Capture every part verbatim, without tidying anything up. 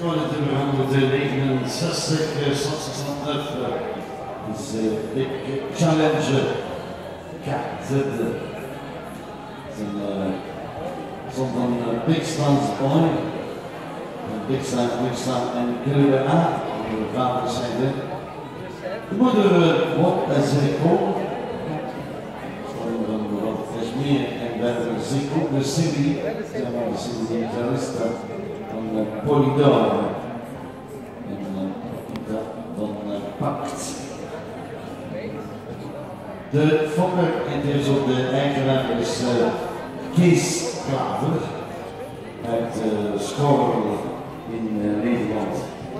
Scorenummer honderdnegenenzestig, Stadsgestandef, is Big Challenge, K Z. Zo'n van Big Stans Boy, Big Stan, Big Stan en Krille A, de vaders zijn er. De moeder wordt en Zeko, van Rob Vesmeer en Berger Zeko, de Sidi, zijn de Sidi gitaristen van Polydor en van Pact. De fokker en dus ook de eigenaar is uh, Kees Klaver uit uh, Schorrel in uh, Nederland.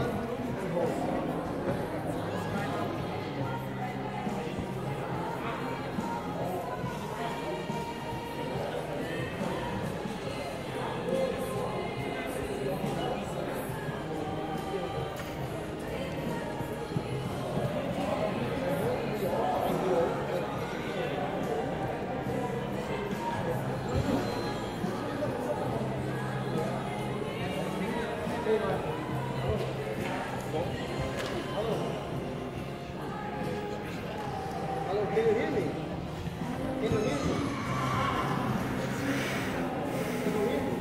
Hello, can you hear me? Can you hear me? Can you hear me?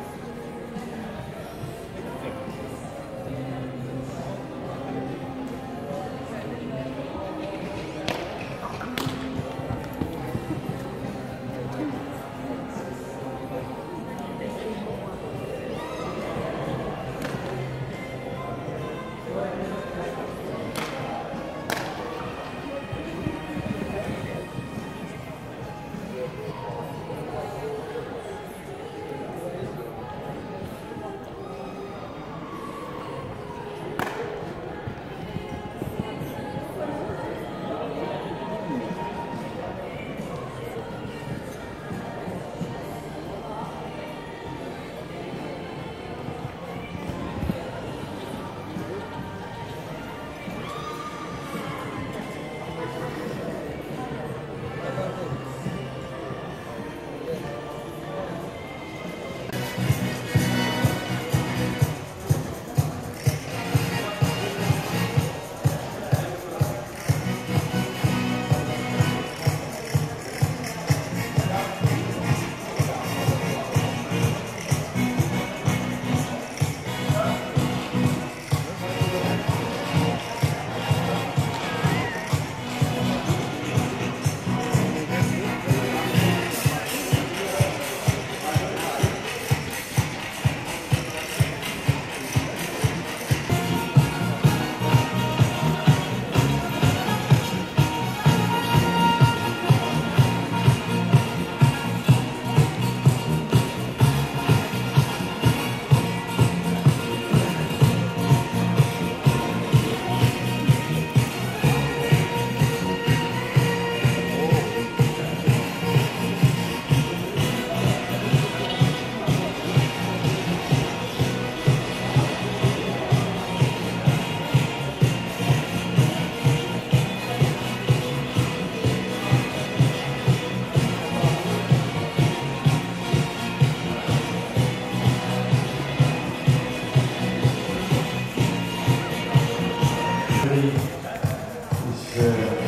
Dus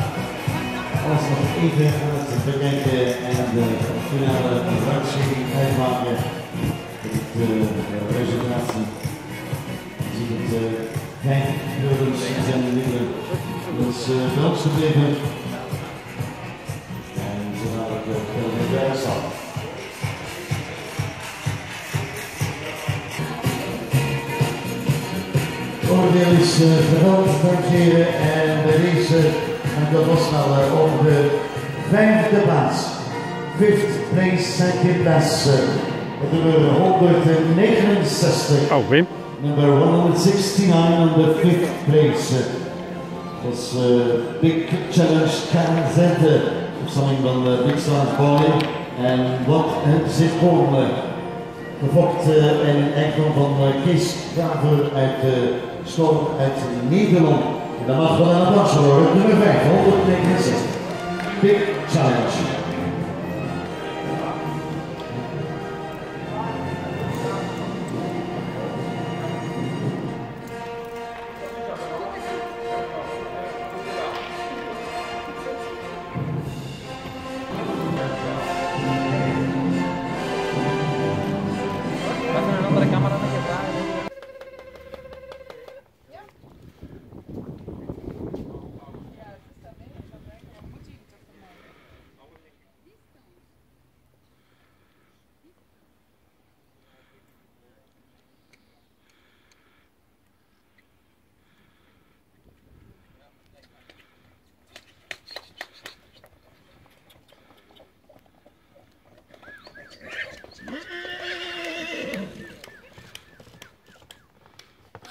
uh, alles nog even aan het bedenken en de finale attractie uitmaken. De uh, resultatie. Je ziet het uh, vijf euro's zijn de middelen. Dus uh, de hoogste gebleven. En zo dadelijk uh, kunnen we bij staan. Oordeel is uh, verhaald, dames en heren, en bij deze gaan we losvallen op de vijfde plaats. Fifth place, second place. Dat doen we honderdnegenenzestig. Oh, Wim. Number honderdnegenenzestig on the fifth place. Dat is uh, Big Challenge K Z, opstelling van uh, Big Stans Boy. En wat het zich komen. Gevocht uh, en eigendom van uh, Kees Klaver uit uh, School uit Nederland. En dat mag wel een applaus worden. Nummer vijf, honderdnegenenzestig. Big Challenge.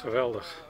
Geweldig.